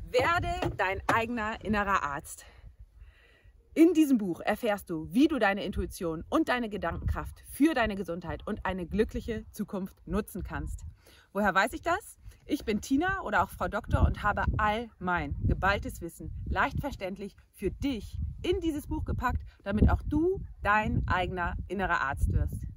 Werde dein eigener innerer Arzt. In diesem Buch erfährst du, wie du deine Intuition und deine Gedankenkraft für deine Gesundheit und eine glückliche Zukunft nutzen kannst. Woher weiß ich das? Ich bin Tina oder auch Frau Doktor und habe all mein geballtes Wissen leicht verständlich für dich in dieses Buch gepackt, damit auch du dein eigener innerer Arzt wirst.